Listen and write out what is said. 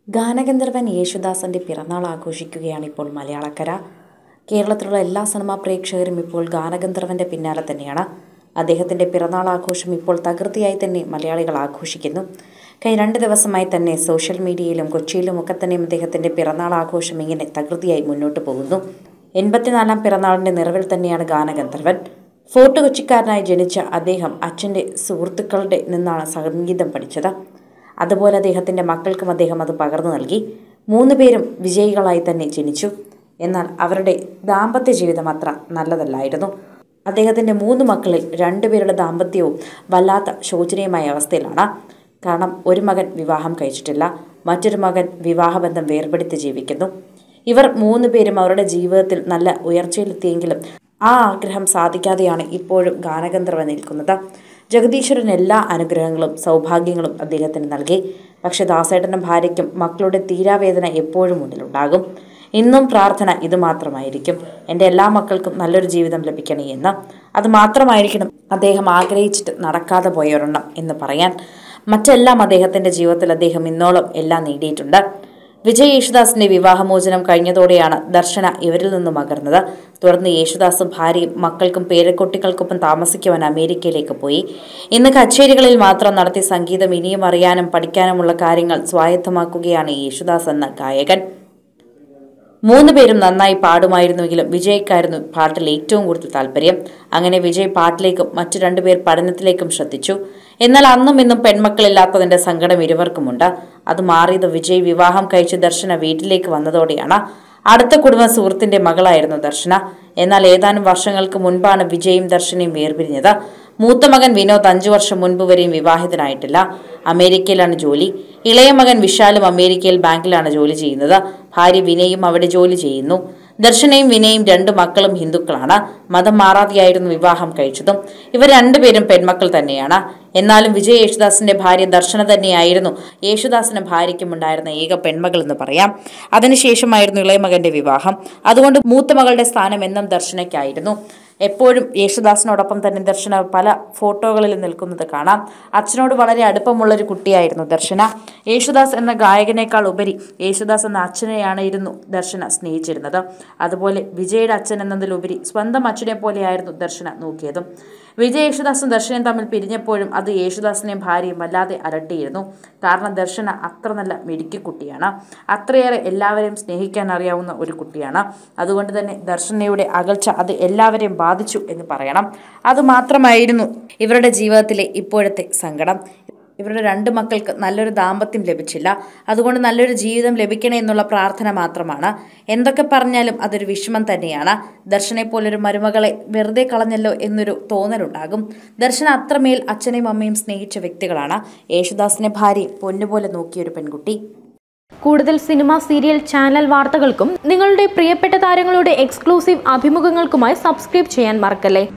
ഗാനഗന്ധർവൻ യേശുദാസിന്റെ പിറന്നാൾ ആഘോഷിക്കുകയാണ് ഇപ്പോൾ മലയാളക്കര. കേരളത്തിലുള്ള എല്ലാ സിനിമാ പ്രേക്ഷകരും ഇപ്പോൾ ഗാനഗന്ധർവന്റെ പിന്നാലെ തന്നെയാണ്. അദ്ദേഹത്തിന്റെ പിറന്നാൾ ആഘോഷം ഇപ്പോൾ തകൃതിയായി തന്നെ മലയാളികൾ ആഘോഷിക്കുന്നു. കഴിഞ്ഞ 2 ദിവസമായി തന്നെ സോഷ്യൽ മീഡിയയിലും കൊച്ചിയിലും ഒക്കെ തന്നെ അദ്ദേഹത്തിന്റെ പിറന്നാൾ ആഘോഷം ഇങ്ങനെ തകൃതിയായി മുന്നോട്ട് പോകുന്നു. 84ാം പിറന്നാളിന്റെ നിറവിൽ തന്നെയാണ് ഗാനഗന്ധർവൻ. ഫോർട്ട് കൊച്ചിക്കാരനായി ജനിച്ച അദ്ദേഹം അച്ഛൻ്റെ സുഹൃത്തുക്കളുടെ നിന്നാണ് സംഗീതം പഠിച്ചത്. അതുപോലെ അദ്ദേഹത്തിൻ്റെ മക്കൾക്കും അദ്ദേഹം അത് പകർന്നു നൽകി. 3 പേരും വിജയികളായി തന്നെ ജനിച്ചു. എന്നാൽ അവരുടെ ദാമ്പത്യ ജീവിതം അത്ര നല്ലതല്ലായിരുന്നു. അദ്ദേഹത്തിൻ്റെ 3 മക്കളിൽ 2 പേരുടെ ദാമ്പത്യവും വല്ലാത്ത ശോചനീയമായ അവസ്ഥയിലാണ്. കാരണം ഒരു മകൻ വിവാഹം കഴിച്ചിട്ടില്ല, മറ്റൊരു മകൻ വിവാഹബന്ധം വേർപെടുത്തി ജീവിക്കുന്നു. ഇവർ 3 പേരും അവരുടെ ജീവിതത്തിൽ നല്ല ഉയർച്ചയിലെത്തിയെങ്കിലും ആ ആഗ്രഹം സാധിക്കാതെയാണ് ഇപ്പോഴും ഗാനഗന്ധർവൻ നിൽക്കുന്നത്. ജഗദീശ്വരൻ എല്ലാ അനുഗ്രഹങ്ങളും സൗഭാഗ്യങ്ങളും അദ്ദേഹത്തിന് നൽകി. പക്ഷെ ദാസേട്ടനും ഭാര്യയ്ക്കും മക്കളുടെ തീരാവേദന എപ്പോഴും മുന്നിലുണ്ടാകും. ഇന്നും പ്രാർത്ഥന ഇതുമാത്രമായിരിക്കും, എൻ്റെ എല്ലാ മക്കൾക്കും നല്ലൊരു ജീവിതം ലഭിക്കണേ എന്ന്. അത് മാത്രമായിരിക്കണം അദ്ദേഹം ആഗ്രഹിച്ചിട്ട് നടക്കാതെ പോയൊരെണ്ണം എന്ന് പറയാൻ. മറ്റെല്ലാം അദ്ദേഹത്തിൻ്റെ ജീവിതത്തിൽ അദ്ദേഹം ഇന്നോളം എല്ലാം നേടിയിട്ടുണ്ട്. വിജയ് യേശുദാസിന്റെ വിവാഹമോചനം കഴിഞ്ഞതോടെയാണ് ദർശന ഇവരിൽ നിന്നും അകർന്നത്. തുടർന്ന് യേശുദാസും ഭാര്യയും മക്കൾക്കും പേരക്കുട്ടികൾക്കൊപ്പം താമസിക്കുവാൻ അമേരിക്കയിലേക്ക് പോയി. ഇന്ന് കച്ചേരികളിൽ മാത്രം നടത്തി സംഗീതം ഇനിയും അറിയാനും പഠിക്കാനുമുള്ള കാര്യങ്ങൾ സ്വായത്തമാക്കുകയാണ് യേശുദാസ് എന്ന ഗായകൻ. 3 പേരും നന്നായി പാടുമായിരുന്നുവെങ്കിലും വിജയ്ക്കായിരുന്നു പാട്ടിൽ ഏറ്റവും കൂടുതൽ താല്പര്യം. അങ്ങനെ വിജയ് പാട്ടിലേക്കും മറ്റു 2 പേർ പഠനത്തിലേക്കും ശ്രദ്ധിച്ചു. എന്നാൽ അന്നും ഇന്നും പെൺമക്കളില്ലാത്തതിന്റെ സങ്കടം ഇരുവർക്കുമുണ്ട്. അത് മാറിയത് വിജയ് വിവാഹം കഴിച്ച് ദർശന വീട്ടിലേക്ക് വന്നതോടെയാണ്. അടുത്ത കുടുംബ സുഹൃത്തിന്റെ മകളായിരുന്നു ദർശന. എന്നാൽ ഏതാനും വർഷങ്ങൾക്ക് മുൻപാണ് വിജയും ദർശനയും വേർപിരിഞ്ഞത്. മൂത്ത മകൻ വിനോദ് 5 വർഷം മുൻപ് വരെയും വിവാഹിതനായിട്ടില്ല. അമേരിക്കയിലാണ് ജോലി. ഇളയ മകൻ വിശാലും അമേരിക്കയിൽ ബാങ്കിലാണ് ജോലി ചെയ്യുന്നത്. ഭാര്യ വിനയും അവിടെ ജോലി ചെയ്യുന്നു. ദർശനയും വിനയും 2 മക്കളും ഹിന്ദുക്കളാണ്. മതം മാറാതെയായിരുന്നു വിവാഹം കഴിച്ചതും. ഇവർ 2 പേരും പെൺമക്കൾ തന്നെയാണ്. എന്നാലും വിജയ് യേശുദാസിന്റെ ഭാര്യ ദർശന തന്നെയായിരുന്നു യേശുദാസിന് ഭാര്യയ്ക്കും ഉണ്ടായിരുന്ന ഏക പെൺമകൾ എന്ന് പറയാം. അതിനുശേഷമായിരുന്നു ഇളയ മകന്റെ വിവാഹം. അതുകൊണ്ട് മൂത്ത മകളുടെ സ്ഥാനം എന്നും ദർശനയ്ക്കായിരുന്നു. എപ്പോഴും യേശുദാസിനോടൊപ്പം തന്നെ ദർശന പല ഫോട്ടോകളിൽ നിൽക്കുന്നത് കാണാം. അച്ഛനോട് വളരെ അടുപ്പമുള്ളൊരു കുട്ടിയായിരുന്നു ദർശന. യേശുദാസ് എന്ന ഗായകനേക്കാൾ ഉപരി യേശുദാസ് എന്ന അച്ഛനെയാണ് ദർശന സ്നേഹിച്ചിരുന്നത്. അതുപോലെ വിജയുടെ അച്ഛൻ എന്നതിലുപരി സ്വന്തം അച്ഛനെ പോലെയായിരുന്നു ദർശന നോക്കിയതും. വിജയ് യേശുദാസും ദർശനയും തമ്മിൽ പിരിഞ്ഞപ്പോഴും അത് യേശുദാസിനെയും ഭാര്യയും വല്ലാതെ അലട്ടിയിരുന്നു. കാരണം ദർശന അത്ര നല്ല മിടുക്കിക്കുട്ടിയാണ്. അത്രയേറെ എല്ലാവരെയും സ്നേഹിക്കാൻ അറിയാവുന്ന ഒരു കുട്ടിയാണ്. അതുകൊണ്ട് തന്നെ ദർശനയുടെ അകൽച്ച അത് എല്ലാവരെയും ബാധിച്ചു എന്ന് പറയണം. അതുമാത്രമായിരുന്നു ഇവരുടെ ജീവിതത്തിലെ ഇപ്പോഴത്തെ സങ്കടം. ഇവരുടെ 2 മക്കൾക്ക് നല്ലൊരു ദാമ്പത്യം ലഭിച്ചില്ല. അതുകൊണ്ട് നല്ലൊരു ജീവിതം ലഭിക്കണേ എന്നുള്ള പ്രാർത്ഥന മാത്രമാണ്. എന്തൊക്കെ പറഞ്ഞാലും അതൊരു വിഷമം തന്നെയാണ്. ദർശനെ പോലൊരു മരുമകളെ വെറുതെ കളഞ്ഞല്ലോ എന്നൊരു തോന്നലുണ്ടാകും. ദർശന അത്രമേൽ അച്ഛനെയും അമ്മയും സ്നേഹിച്ച വ്യക്തികളാണ്. യേശുദാസിനെ ഭാര്യ പൊന്നുപോലെ നോക്കിയൊരു പെൺകുട്ടി. കൂടുതൽ സിനിമ, സീരിയൽ, ചാനൽ വാർത്തകൾക്കും നിങ്ങളുടെ പ്രിയപ്പെട്ട താരങ്ങളുടെ എക്സ്ക്ലൂസീവ് അഭിമുഖങ്ങൾക്കുമായി സബ്സ്ക്രൈബ് ചെയ്യാൻ മറക്കല്ലേ.